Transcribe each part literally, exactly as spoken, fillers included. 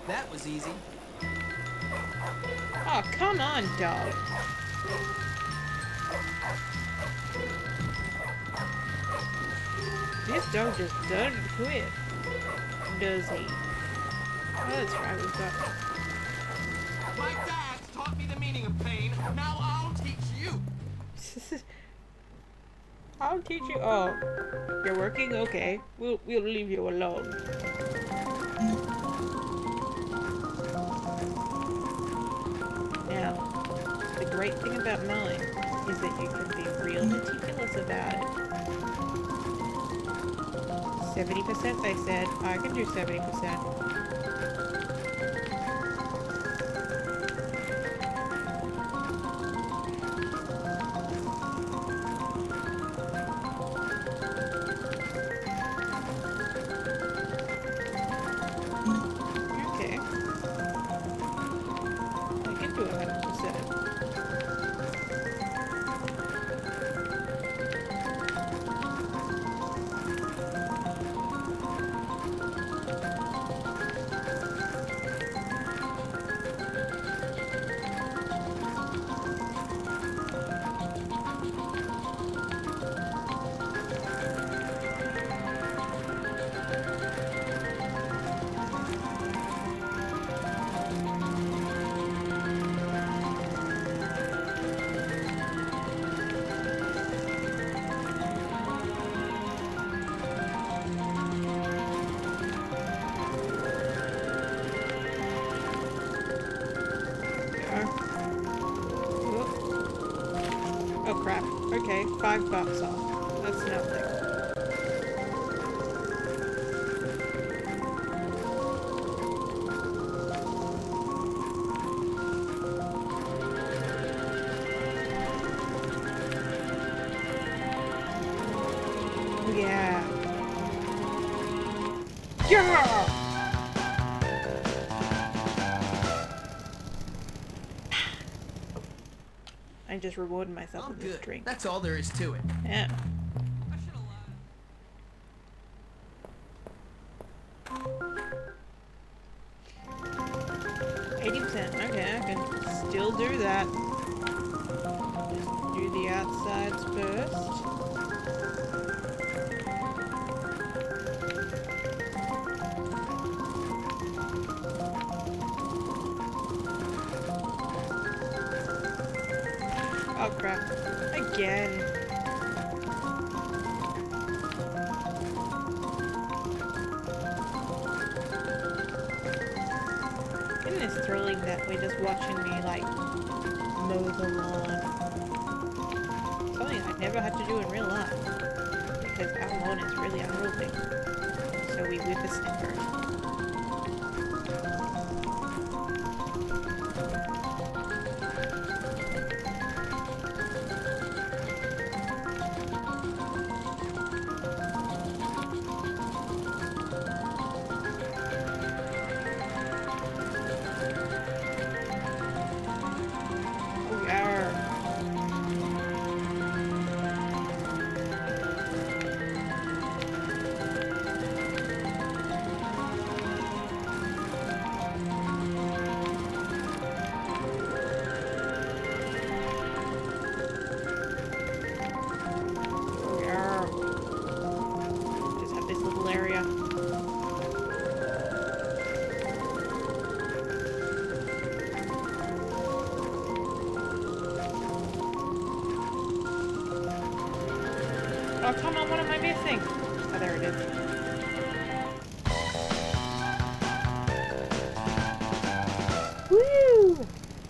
That was easy. Oh, come on, dog. This dog just doesn't quit, does he? Oh, that's right, we've got... My dad taught me the meaning of pain. Now I'll teach you. I'll teach you. Oh, you're working? Okay, we'll we'll leave you alone. Now, the great thing about mowing is that you can be real meticulous about it. seventy percent they said. I can do seventy percent. Okay. I can do one hundred percent. Oh crap. Okay, five bucks off. That's nothing. Yeah. Yeah! I just rewarded myself I'm with this good. drink. That's all there is to it. Yeah. I should have lied. eighty percent. Okay, I can still do that. Just do the outsides first. Oh crap. Again. Isn't this thrilling that we're just watching me like mow the lawn? Something I never had to do in real life. Because our lawn is really unruly. So we whippersnapper. Just have this little area. Oh, come on, what am I missing? Oh, there it is. Woo!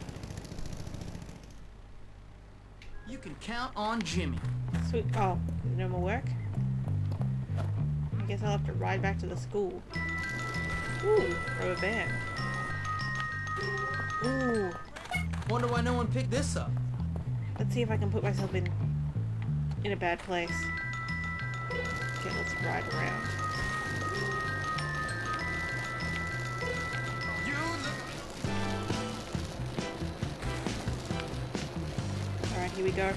You can count on Jimmy. Sweet. Oh, there's no more work? I guess I'll have to ride back to the school. Ooh, rubber band. Ooh. Wonder why no one picked this up. Let's see if I can put myself in in a bad place. Okay, let's ride around. You look. Alright, here we go.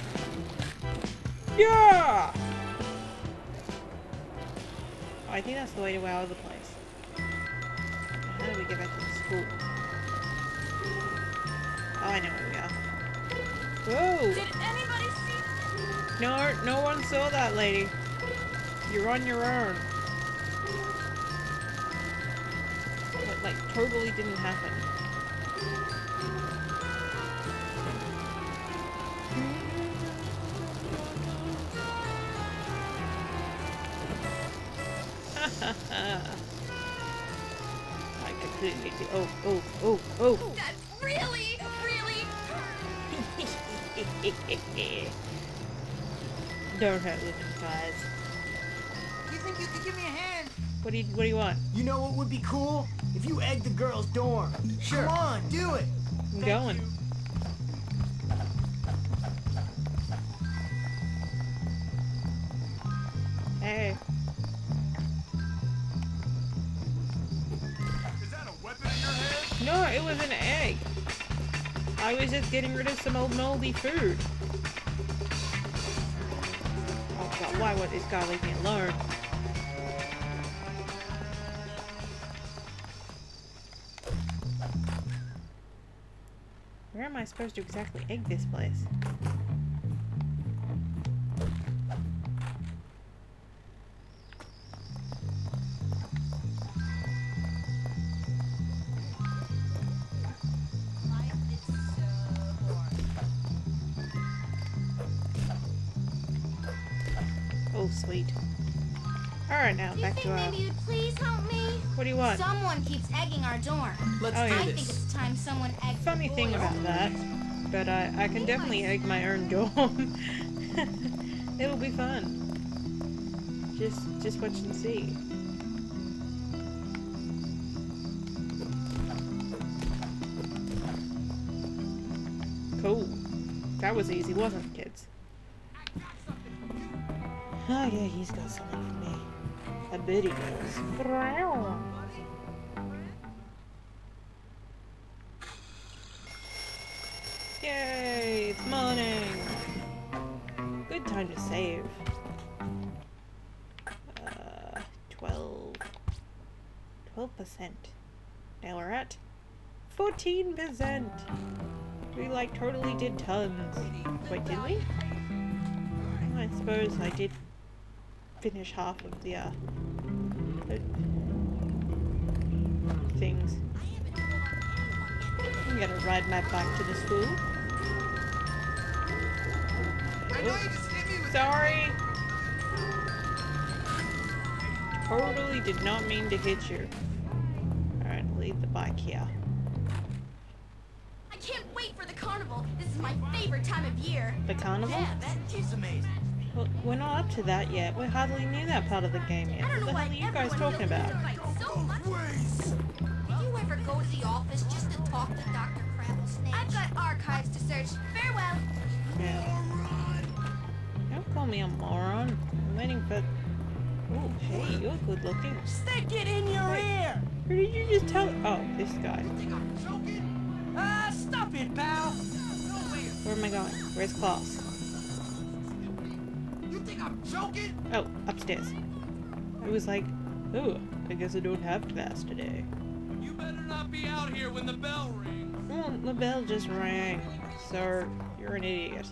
Yeah! Oh, I think that's the way to our other place. How do we get back to the school? Cool. Oh, I know where we are. Whoa! Did anybody see? No, no one saw that, lady. You're on your own. That, like, totally didn't happen. I completely. Oh, oh, oh, oh. That really, really Don't hurt women, guys. You think you could give me a hand? What do you What do you want? You know what would be cool? If you egged the girls' dorm. Sure. Come on, do it. I'm going. Hey. Is that a weapon in your hand? No, it was an egg. I was just getting rid of some old moldy food. Oh god, why would this guy leave me alone? Where am I supposed to exactly egg this place? Oh, sweet. Alright, now Do you back think to our... maybe you'd please help me? What do you want? Someone keeps egging our dorm. Let's Oh, do yeah. I this. think it's time someone egged Funny the thing boys. about that, but I, I can definitely egg my own dorm. It'll be fun. Just, just watch and see. Cool. That was easy, wasn't it, kids? Oh yeah, he's got something for me. I bet he does. Yay, it's morning! Good time to save. Uh, twelve. twelve percent. Now we're at fourteen percent! We like totally did tons. Wait, did we? I suppose I did finish half of the, uh, things. I'm gonna ride my bike to the school. I know you just hit me with Sorry! Totally did not mean to hit you. Alright, leave the bike here. I can't wait for the carnival. This is my favorite time of year. The carnival? Yeah, that is amazing. Well, we're not up to that yet. We hardly knew that part of the game yet. I don't What know the why hell are you guys everyone talking feels about? the fight so much. Did you ever go to the office just to talk to Doctor Crabblesnitch? I've got archives to search. Farewell. Yeah. Don't call me a moron. I'm waiting for... Oh, hey, you're good looking. Stick it in your ear! Who did you just tell? Oh, this guy. think I'm joking? Ah, stop it, pal! Where am I going? Where's class? You think I'm joking? Oh, upstairs. I was like, oh, I guess I don't have class today. You better not be out here when the bell rings. Well, the bell just rang. Sir, you're an idiot.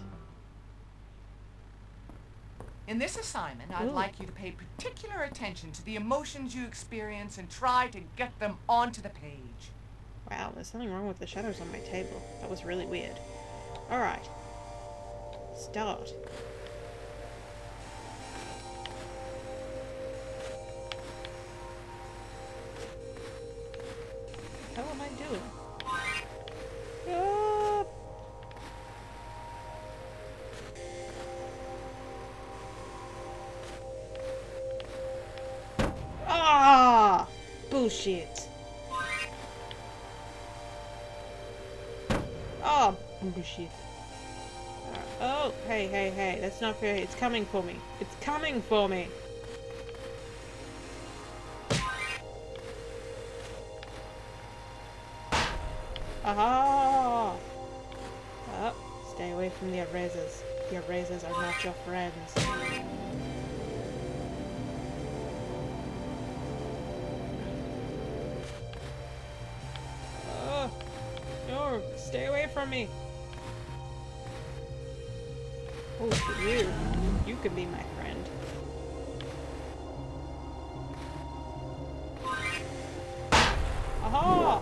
In this assignment, I'd Ooh. like you to pay particular attention to the emotions you experience and try to get them onto the page. Wow, there's something wrong with the shadows on my table. That was really weird. Alright. Start. How am I doing? Ah! Ah! Bullshit. Oh, bullshit. Oh, hey, hey, hey, that's not fair. It's coming for me. It's coming for me. Aha! Oh, stay away from the erasers. The erasers are not your friends. from me. Oh, you. You could be my friend. Aha!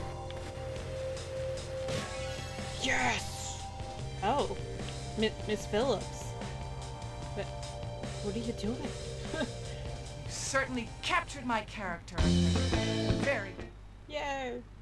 Yes! Oh. M Miss Phillips. But what are you doing? You certainly captured my character. Very good. Yay!